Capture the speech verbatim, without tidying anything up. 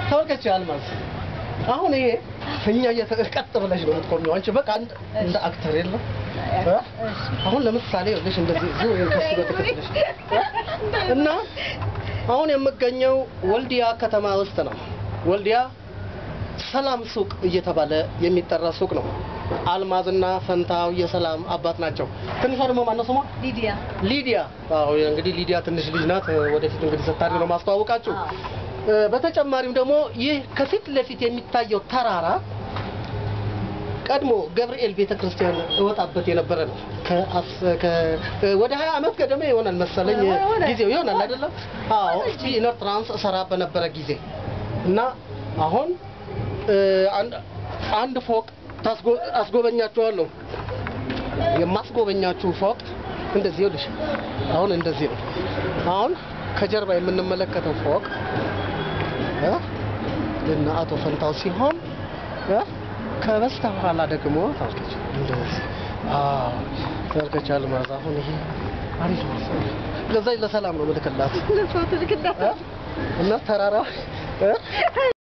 ተወልከቻል ማለት አሁን ይሄ እኛ እየተቀጥ ብለሽ ነው የምትቆሚው አንቺ በቃ እንደ አክተር የለም አሁን ለምሳሌ ልጅ እንደዚህ ዙ ከሱ በተከተለሽ እና አሁን የምገኘው ወልዲያ ከተማ ውስጥ ነው ወልዲያ ሰላም ሱቅ እየተባለ የሚጠራ ሱቅ ነው አልማዝና ፈንታው የሰላም አባት ናቸው ትንሽ ደግሞ ማን ነው ስሟ ሊዲያ ሊዲያ አዎ እንግዲህ ሊዲያ ትንሽ ልጅ ናት ወደፊት እንግዲህ ሰታሪ ነው ማስተዋወቃችሁ በተጨማሪም ደግሞ ይህ ከፊት ለፊት የሚታየው ተራራ ቀድሞ ገብርኤል ቤተክርስቲያን ወጣበት የነበረ ነው ከ ወደ ሃያ አመት ቀደም ይሆናል መሰለኝ ጊዜው ይሆናል አይደለም አዎ እስቲ ኢነር ትራንስ ሰራ በነበረ ጊዜ እና አሁን አንድ አንድ ፎቅ አስጎበኛችኋለሁ የማስጎበኛችሁ ፎቅ እንደዚህ ይልሽ አሁን እንደዚህ ነው አሁን ከጀርባ የምንመለከተው ፎቅ እ እና አቶ ፈንታው ሲሆን እ ከበስተኋላ ደግሞ ታውቂች እንደዚህ አዎ ተርከቻል ማለት አሁን ይሄ አሪፍ ነው ለዛይ ለሰላም ነው መልከላት ለፎቶ ልክላት እና ተራራ እ